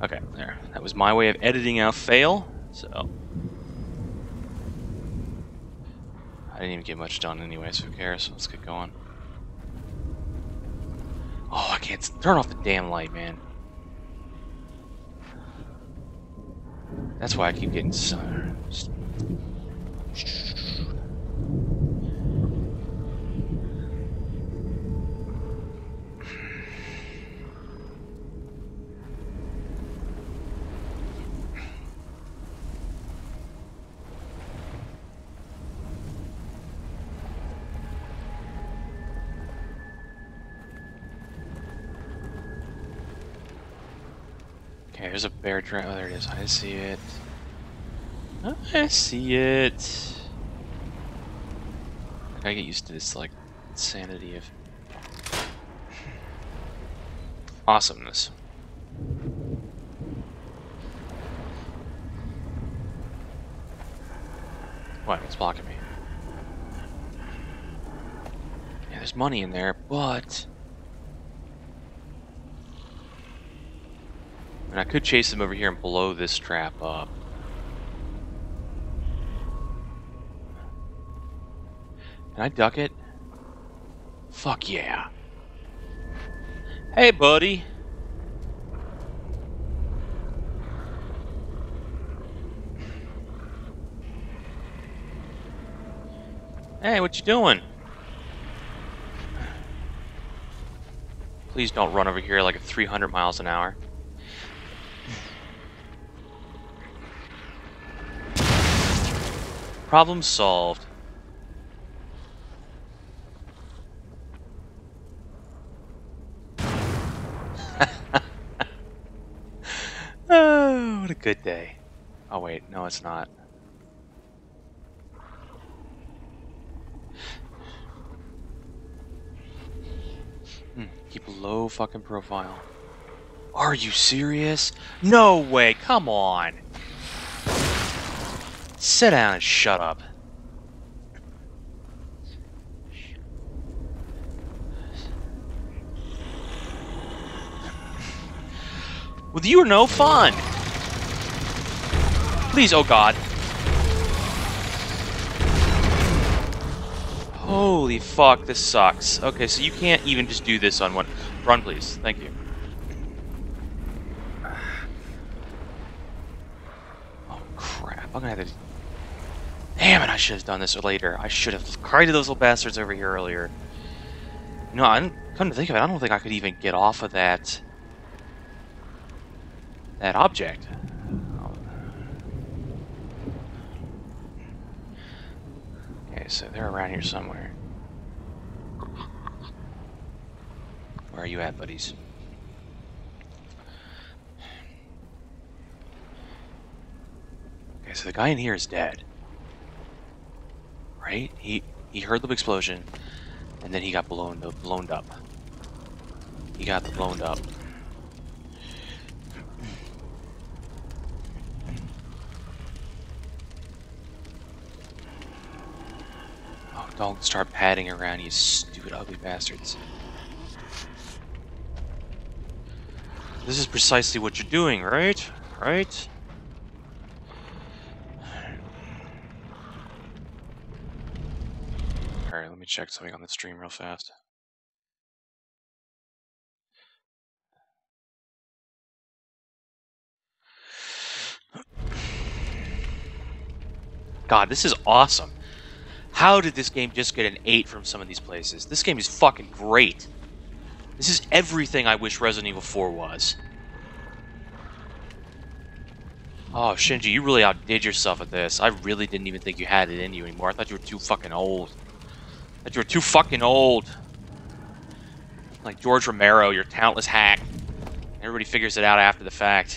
Okay, there. That was my way of editing out fail, so... I didn't even get much done anyway, so who cares? Let's get going. Oh, I can't turn off the damn light, man. That's why I keep getting sun. Okay, there's a bear trap. Oh, there it is. I see it. I see it. I gotta get used to this, like, insanity of awesomeness. What? What's blocking me? Yeah, there's money in there, but... And I could chase them over here and blow this trap up. Can I duck it? Fuck yeah. Hey, buddy. Hey, what you doing? Please don't run over here like at 300 miles an hour. Problem solved. Oh, what a good day. Oh wait, no it's not. Keep a low fucking profile. Are you serious? No way, come on. Sit down and shut up. With you are no fun. Please, oh god. Holy fuck, this sucks. Okay, so you can't even just do this on one. Run, please. Thank you. Oh crap, I'm gonna have to... Damn it, I should have done this later. I should have cried to those little bastards over here earlier. You know, I didn't come to think of it, I don't think I could even get off of that object. Okay, so they're around here somewhere. Where are you at, buddies? Okay, so the guy in here is dead. Right? He heard the explosion, and then he got blown up. He got blown up. Oh, don't start padding around, you stupid, ugly bastards. This is precisely what you're doing, right? Right? Alright, let me check something on the stream real fast. God, this is awesome. How did this game just get an 8 from some of these places? This game is fucking great. This is everything I wish Resident Evil 4 was. Oh, Shinji, you really outdid yourself at this. I really didn't even think you had it in you anymore. I thought you were too fucking old. I thought you were too fucking old. Like George Romero, you're a talentless hack. Everybody figures it out after the fact.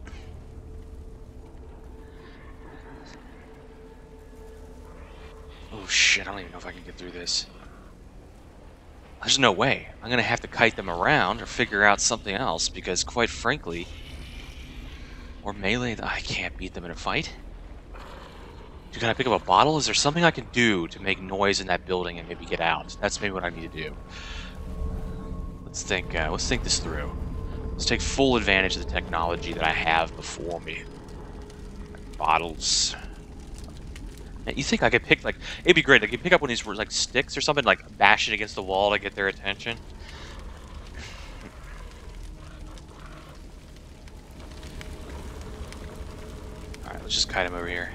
Oh shit, I don't even know if I can get through this. There's no way. I'm gonna have to kite them around or figure out something else because, quite frankly, or melee, I can't beat them in a fight. Can I pick up a bottle? Is there something I can do to make noise in that building and maybe get out? That's maybe what I need to do. Let's think this through. Let's take full advantage of the technology that I have before me. Bottles. Man, you think I could pick, like, it'd be great. I could pick up one of these, like, sticks or something, like, bash it against the wall to get their attention. Alright, let's just kite him over here.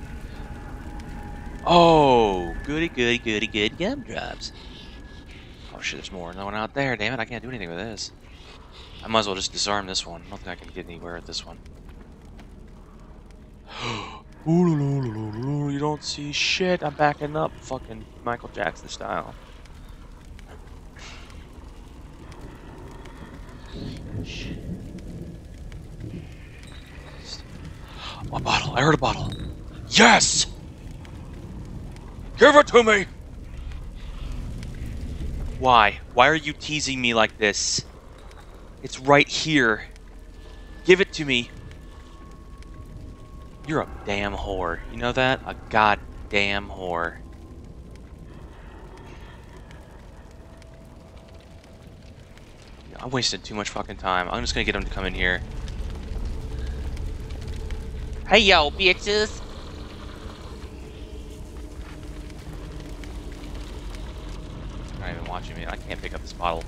Oh, goody, goody, goody, good gumdrops. Oh shit, there's more. No one out there. Damn it, I can't do anything with this. I might as well just disarm this one. I don't think I can get anywhere with this one. You don't see shit. I'm backing up, fucking Michael Jackson style. What bottle? I heard a bottle. Yes! Give it to me! Why? Why are you teasing me like this? It's right here. Give it to me. You're a damn whore. You know that? A goddamn whore. I'm wasting too much fucking time. I'm just gonna get him to come in here. Hey, yo, bitches! They're not even watching me. I can't pick up this bottle.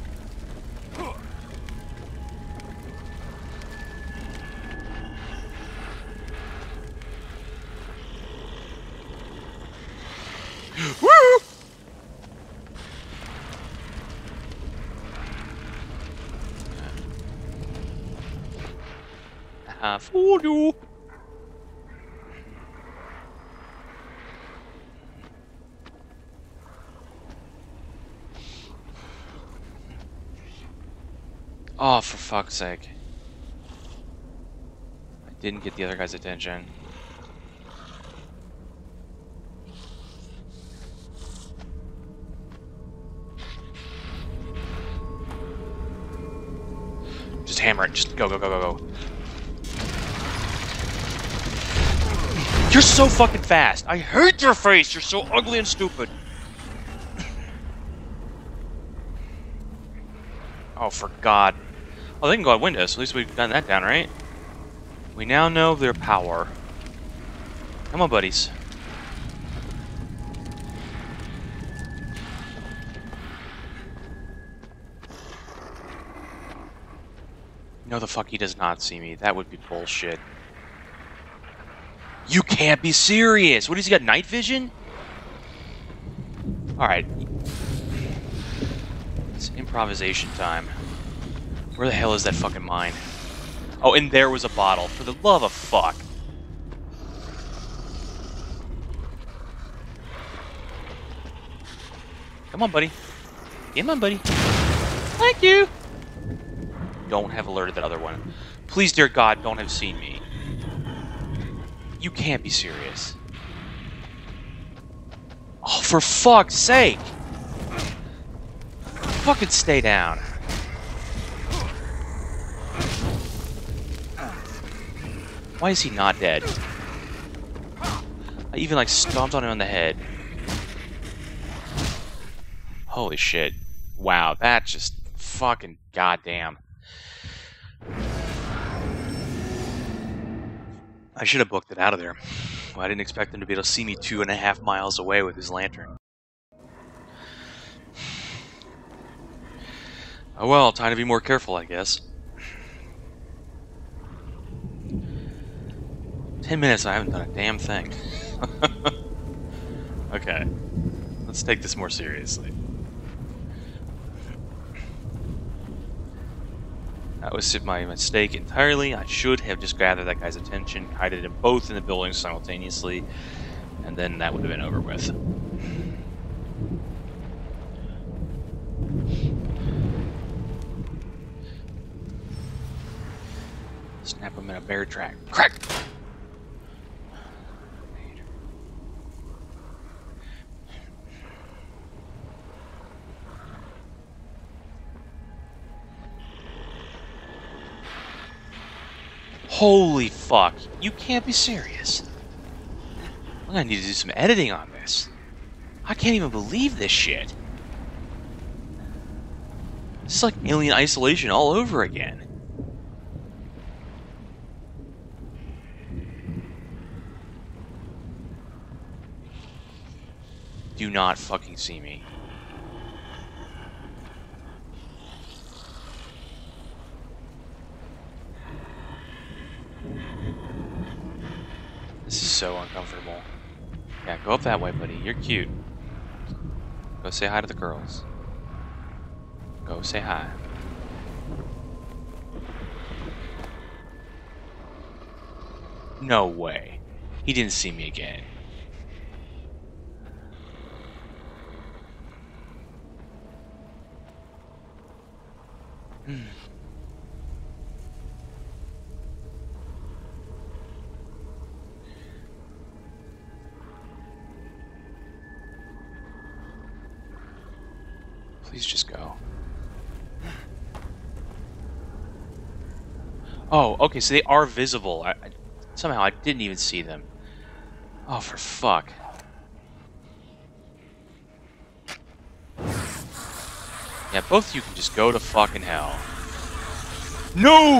Woo! I fooled you. Oh, for fuck's sake. I didn't get the other guy's attention. Just hammer it. Just go, go, go, go, go. You're so fucking fast. I hate your face. You're so ugly and stupid. Oh, for God. Oh, they can go out windows. At least we've gotten that down, right? We now know their power. Come on, buddies. No, the fuck he does not see me. That would be bullshit. You can't be serious! What, has he got night vision? Alright. It's improvisation time. Where the hell is that fucking mine? Oh, and there was a bottle. For the love of fuck. Come on, buddy. Come on, buddy. Thank you! Don't have alerted that other one. Please, dear God, don't have seen me. You can't be serious. Oh, for fuck's sake! Fucking stay down. Why is he not dead? I even, like, stomped on him on the head. Holy shit. Wow, that just fucking goddamn. I should have booked it out of there. Well, I didn't expect him to be able to see me 2.5 miles away with his lantern. Oh well, time to be more careful, I guess. 10 minutes, I haven't done a damn thing. Okay, let's take this more seriously. That was my mistake entirely. I should have just gathered that guy's attention, kited them both in the building simultaneously, and then that would have been over with. Snap him in a bear track. Crack! Holy fuck. You can't be serious. I'm gonna need to do some editing on this. I can't even believe this shit. This is like Alien Isolation all over again. do not fucking see me. This is so uncomfortable. Yeah, go up that way, buddy. You're cute. Go say hi to the girls. Go say hi. No way. He didn't see me again. Please just go. Oh, okay, so they are visible. Somehow I didn't even see them. Oh, for fuck. Yeah, both of you can just go to fucking hell. No!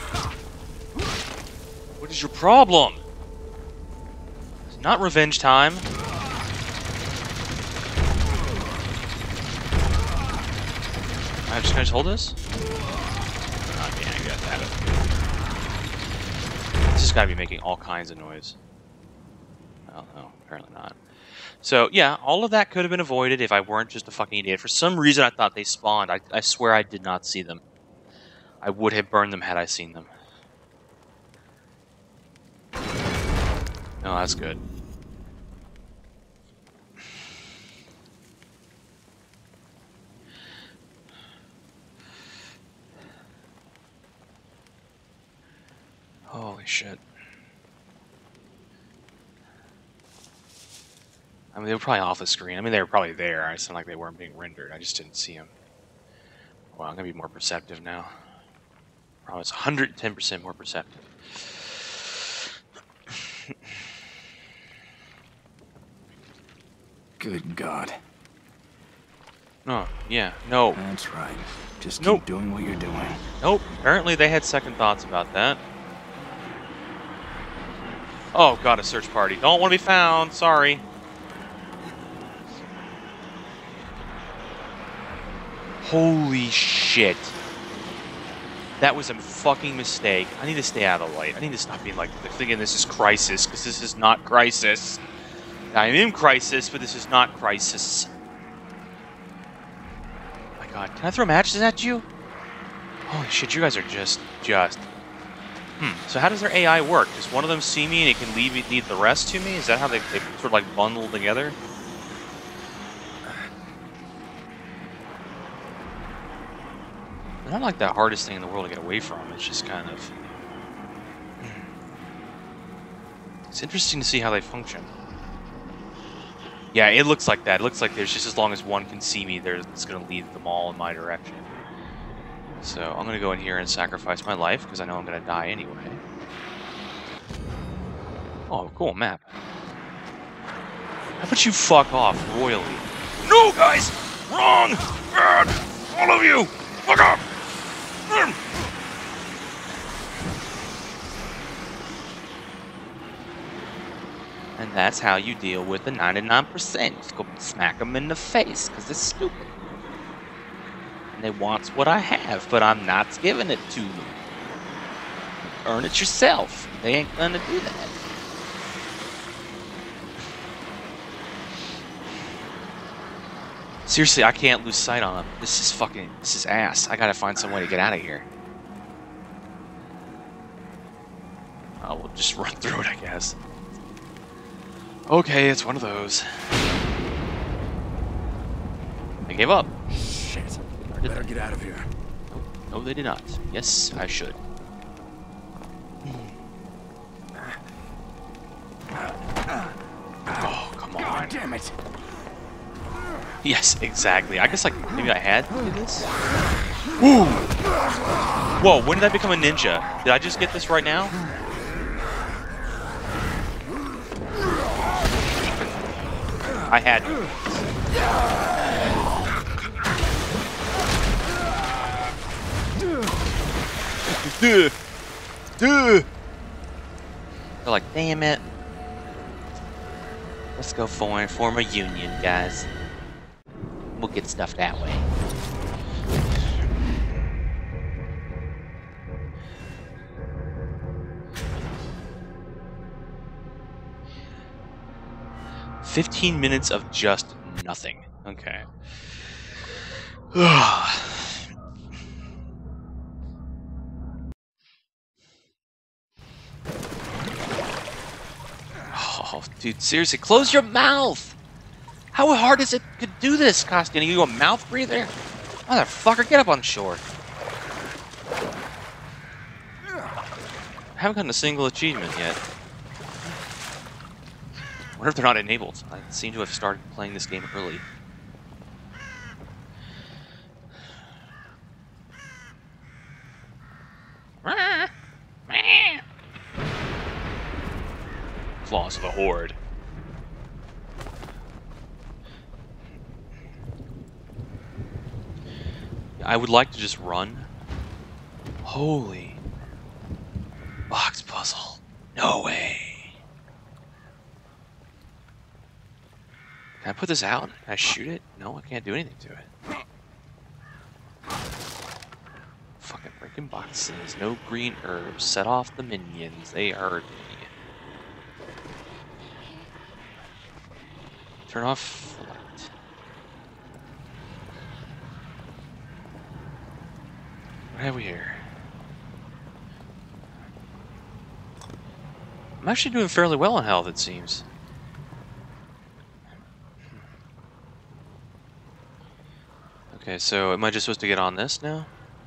What is your problem? It's not revenge time. I'm just gonna hold this? Oh, yeah, I got that. This has gotta be making all kinds of noise. Oh, no, apparently not. So, yeah, all of that could have been avoided if I weren't just a fucking idiot. For some reason, I thought they spawned. I swear I did not see them. I would have burned them had I seen them. No, that's good. Holy shit. I mean, they were probably off the screen. I mean, they were probably there. It sounded like they weren't being rendered. I just didn't see them. Wow, I'm going to be more perceptive now. I promise, 110% more perceptive. Good God. Oh, yeah, no. That's right. Just keep Nope. doing what you're doing. Nope, apparently they had second thoughts about that. Oh, God, a search party. Don't want to be found, sorry. Holy shit. That was a fucking mistake. I need to stay out of the light. I need to stop being like, thinking this is Crisis, because this is not Crisis. I am in Crisis, but this is not Crisis. Oh my God, can I throw matches at you? Holy shit, you guys are just. So how does their AI work? Does one of them see me and it can lead the rest to me? Is that how they sort of like bundle together? They're not like the hardest thing in the world to get away from. It's just kind of... It's interesting to see how they function. Yeah, it looks like that. It looks like there's just as long as one can see me, it's going to lead them all in my direction. So I'm going to go in here and sacrifice my life because I know I'm going to die anyway. Oh, cool map. How about you fuck off royally? No, guys! Wrong! Bad! All of you! Fuck off! And that's how you deal with the 99%. Just go smack them in the face because they're stupid. And they want what I have, but I'm not giving it to them. Earn it yourself. They ain't gonna do that. Seriously, I can't lose sight on them. This is ass. I gotta find some way to get out of here. Oh, we'll just run through it, I guess. Okay, it's one of those. I gave up. Shit. Better get out of here. No, they did not. Yes, I should. Oh, come on. God damn it. Yes, exactly. I guess, like, maybe I had to do this? Ooh! Whoa, when did I become a ninja? Did I just get this right now? I had to. They're like, damn it. Let's go form a union, guys. We'll get stuff that way. "15 minutes of just nothing." Okay. Oh, dude, seriously, close your mouth! How hard is it to do this, Costigan? Are you a mouth breather? Motherfucker, get up on shore. I haven't gotten a single achievement yet. I wonder if they're not enabled. I seem to have started playing this game early. Claws of the Horde. I would like to just run. Holy. Box puzzle. No way. Can I put this out? Can I shoot it? No, I can't do anything to it. Fucking breaking boxes. No green herbs. Set off the minions. They heard me. Turn off the light. What have we here? I'm actually doing fairly well on health, it seems. Okay, so am I just supposed to get on this now?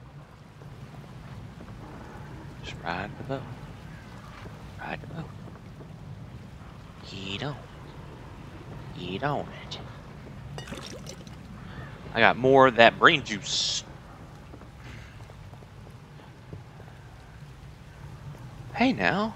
Just ride the boat. Ride the boat. Eat on. Eat on it. I got more of that brain juice. Hey now.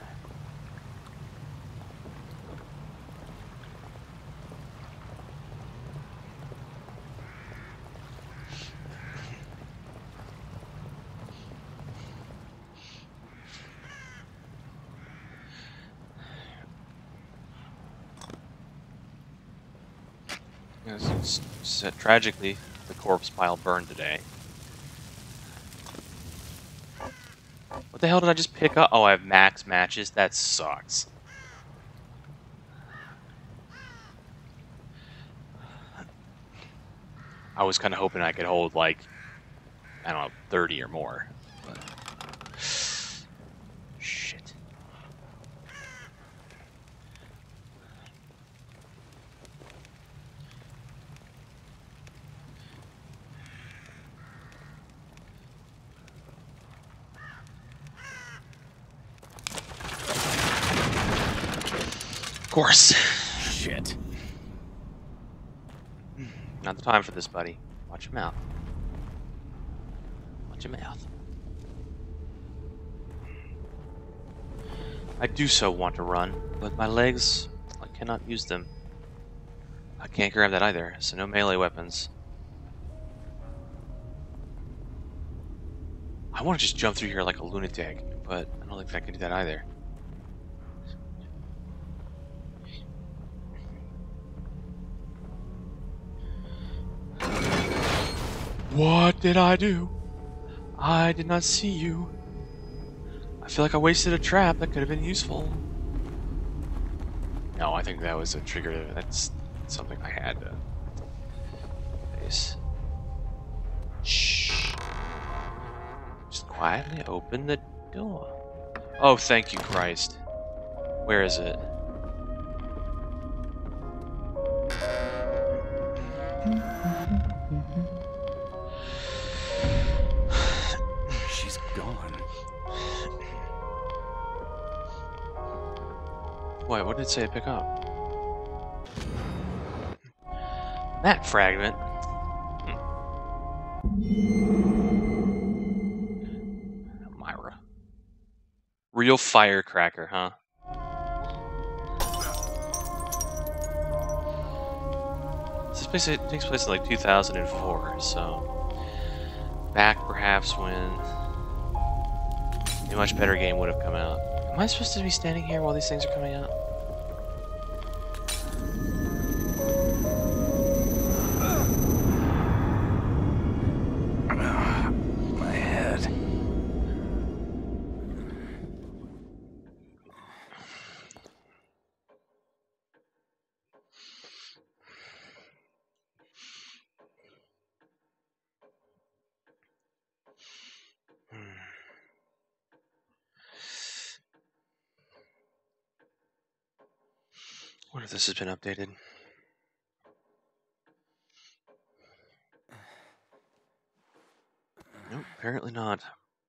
Tragically, the corpse pile burned today. What the hell did I just pick up? Oh, I have max matches? That sucks. I was kind of hoping I could hold, like, I don't know, 30 or more. But... Shit. Of course. Shit. Not the time for this, buddy. Watch your mouth. Watch your mouth. I do so want to run, but my legs, I cannot use them. I can't grab that either, so no melee weapons. I want to just jump through here like a lunatic, but I don't think I can do that either. What did I do? I did not see you. I feel like I wasted a trap that could have been useful. No, I think that was a trigger. That's something I had to face. Shh. Just quietly open the door. Oh, thank you, Christ. Where is it? She's gone. Wait, what did it say to pick up? That fragment. Myra. Real firecracker, huh? This takes place in like 2004, so back perhaps when a much better game would have come out. Am I supposed to be standing here while these things are coming out? What if this has been updated? Nope, apparently not.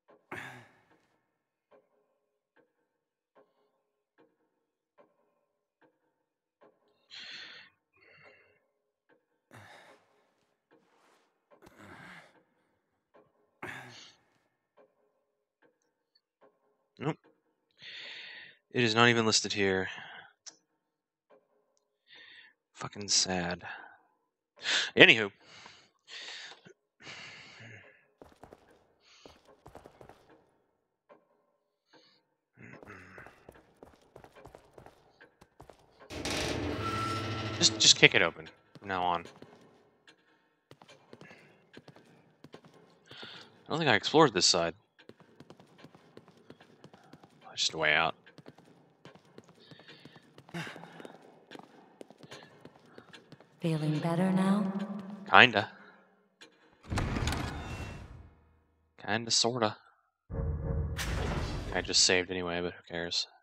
Nope. It is not even listed here. Fucking sad. Anywho. Just kick it open from now on. I don't think I explored this side. Just a way out. Feeling better now? Kinda. Sorta. I just saved anyway, but who cares?